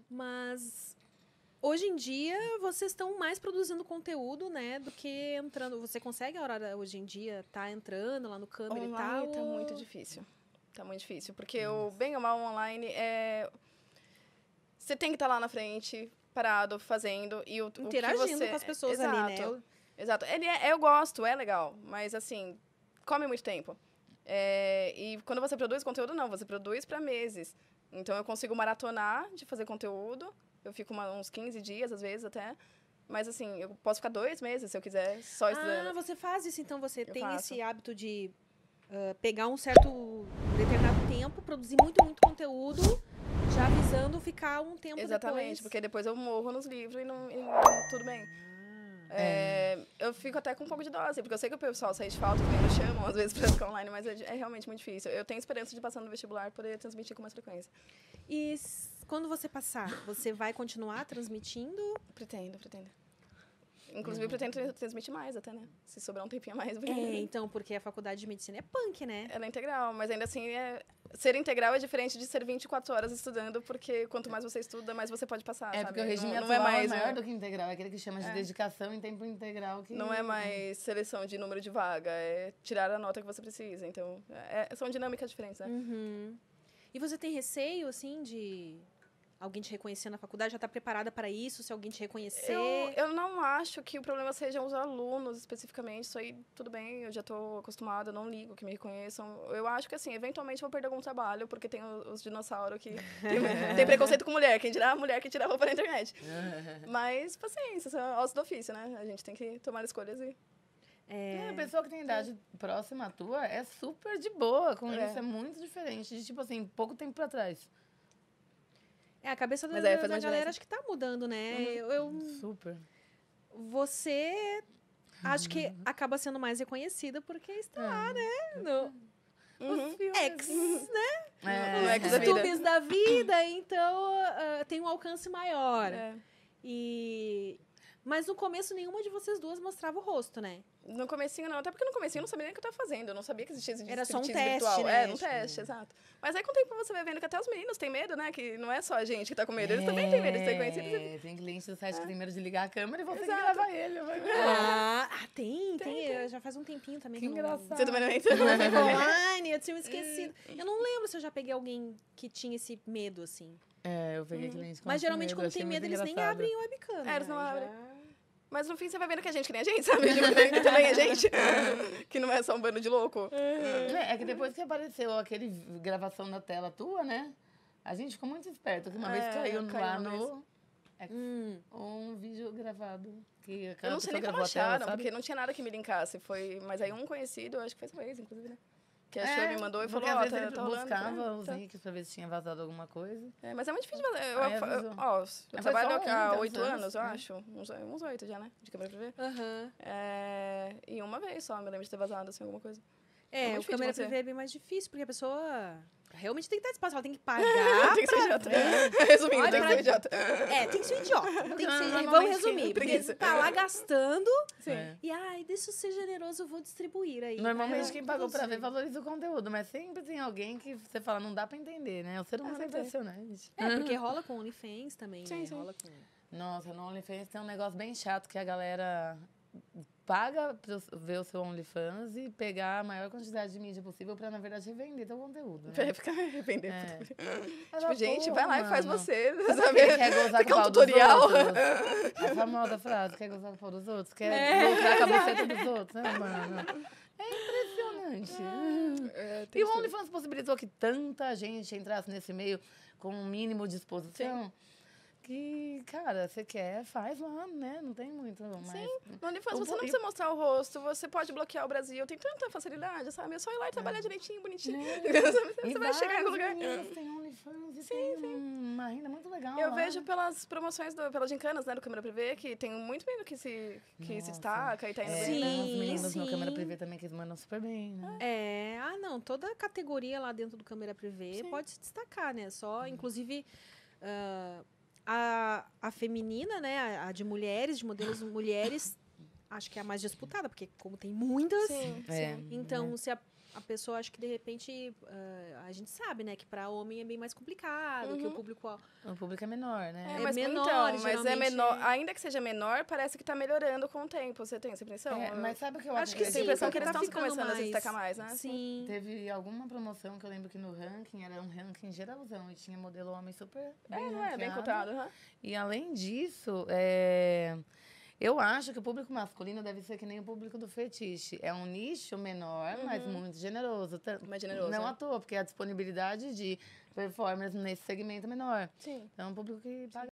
Mas hoje em dia vocês estão mais produzindo conteúdo, né, do que entrando. Você consegue a hora hoje em dia tá entrando lá no câmera e tal? Tá muito difícil. Tá muito difícil, porque o bem ou mal online você tem que estar lá na frente, parado, fazendo e o interagindo que você... com as pessoas Exato, ali, né? Exato. Eu gosto, é legal, mas assim, come muito tempo. E quando você produz conteúdo, não, você produz para meses. Então eu consigo maratonar de fazer conteúdo. Eu fico uns 15 dias, às vezes, até. Mas, assim, eu posso ficar 2 meses, se eu quiser, só estudando. Ah, você faz isso, então você tem faço. esse hábito de pegar um certo determinado tempo, produzir muito, muito conteúdo, já visando ficar um tempo Exatamente, depois. porque depois eu morro nos livros e tudo bem. Eu fico até com um pouco de dó, assim, porque eu sei que o pessoal sente falta, que me chamam, às vezes, pra ficar online, mas é realmente muito difícil. Eu tenho esperança de passar no vestibular, poder transmitir com mais frequência. E quando você passar, você vai continuar transmitindo? Pretendo. Inclusive, eu pretendo transmitir mais até, né? Se sobrar um tempinho a mais. Então, porque a faculdade de medicina é punk, né? Ela é integral, mas ainda assim, ser integral é diferente de ser 24 horas estudando, porque quanto mais você estuda, mais você pode passar, sabe? Porque o regime não atual é mais maior do que integral, é aquele que chama de dedicação em tempo integral. Que... Não é mais seleção de número de vaga, é tirar a nota que você precisa. Então, são dinâmicas diferentes, né? Uhum. E você tem receio, assim, de alguém te reconhecer na faculdade? Já está preparada para isso? Se alguém te reconhecer? Eu não acho que o problema sejam os alunos, especificamente. Isso aí, tudo bem, eu já estou acostumada, não ligo que me reconheçam. Eu acho que, assim, eventualmente vou perder algum trabalho, porque tem os dinossauros que... Tem preconceito com mulher. Quem dirá a mulher que tira a roupa na internet. Mas, paciência, isso é osso do ofício, né? A gente tem que tomar escolhas e... A pessoa que tem idade próxima à tua é super de boa com isso. É muito diferente de, tipo assim, pouco tempo pra trás. A cabeça da galera acho que tá mudando, né? Super. Você acho que acaba sendo mais reconhecida porque está lá, né? No X, né? Os tubes da vida, então tem um alcance maior. Mas no começo nenhuma de vocês duas mostrava o rosto, né? No comecinho não, até porque no comecinho eu não sabia nem o que eu estava fazendo, eu não sabia que existia esse Era só um teste, virtual. né? Um teste, exato. Mas aí com o tempo você vai vendo que até os meninos têm medo, né? Que não é só a gente que tá com medo, eles também têm medo de ser conhecidos. Tem cliente do site que tem medo de ligar a câmera e você tem que gravar ele. Tem. Já faz um tempinho também. Que engraçado. Você também não entra? Online, eu tinha me esquecido. Eu não lembro se eu já peguei alguém que tinha esse medo, assim. Eu peguei cliente com Mas geralmente medo, quando tem medo, eles nem abrem o webcam. Eles não abrem. Mas no fim você vai vendo que a gente que nem a gente, sabe? Que também é gente. Que não é só um bando de louco. É que depois que apareceu aquele gravação na tela tua, né? A gente ficou muito esperto. Que uma vez caiu lá no... um vídeo gravado. Que eu não sei nem como acharam, porque não tinha nada que me linkasse. Mas aí um conhecido, acho que fez um ex, inclusive, né? Que achou, me mandou e falou, às vezes tá ele rolando. Buscava os links pra ver se tinha vazado alguma coisa. Mas é muito difícil de vazar. Eu trabalho há 8 anos, eu acho. Uns 8 já, né? De câmera privê. E uma vez só, me lembro de ter vazado, assim, alguma coisa. O câmera privê é bem mais difícil, porque a pessoa realmente tem que estar disposta, ela tem que pagar. Tem que ser idiota. Resumindo, tem que ser idiota. Tem que ser idiota. Vamos resumir, porque você tá lá gastando e, deixa eu ser generoso, eu vou distribuir aí. Normalmente quem pagou pra ver valoriza o conteúdo, mas sempre tem alguém que você fala, não dá pra entender, né? O ser humano é impressionante. Porque rola com OnlyFans também, né? Rola com... Nossa, no OnlyFans tem um negócio bem chato que a galera paga pra ver o seu OnlyFans e pegar a maior quantidade de mídia possível pra, na verdade, revender teu conteúdo, né? Pra ficar revendendo. Tipo, gente, vai lá e faz você. Sabe? Quer gozar com o pau tutorial. Dos outros? A famosa frase, quer gozar com o pau dos outros? Quer lucrar com a buceta dos outros? Mano? É impressionante. E o OnlyFans possibilitou que tanta gente entrasse nesse meio com um mínimo de exposição. Que, cara, você quer, faz lá, né? Não tem muito. Mas no OnlyFans você não precisa mostrar o rosto, você pode bloquear o Brasil, tem tanta facilidade, sabe? É só ir lá e trabalhar direitinho, bonitinho. Você vai chegar em algum lugar. Tem OnlyFans e tem uma renda muito legal. Eu vejo pelas promoções, pelas gincanas, né, do Câmera Privê, que tem muito menino que se destaca e tá indo bem. Os meninos no Câmera Privê também que mandam super bem, né? Não, toda categoria lá dentro do Câmera Privê pode se destacar, né? Só, inclusive... A feminina, né, a de mulheres, de modelos mulheres, acho que é a mais disputada, porque como tem muitas, então se a pessoa, acho que de repente, a gente sabe, né, que para homem é bem mais complicado, que o público... O público é menor, né? Mas menor, então, mas é menor. Ainda que seja menor, parece que tá melhorando com o tempo. Você tem essa impressão? Mas sabe o que eu acho que tem a impressão que eles estão ficando começando a se mais. destacar mais, né? Sim. Teve alguma promoção que eu lembro que no ranking era um ranking geralzão e tinha modelo homem super bem bem cotado. E além disso, eu acho que o público masculino deve ser que nem o público do fetiche. É um nicho menor, mas muito generoso. Mais generoso. Não à toa, porque a disponibilidade de performers nesse segmento é menor. Sim. Então é um público que paga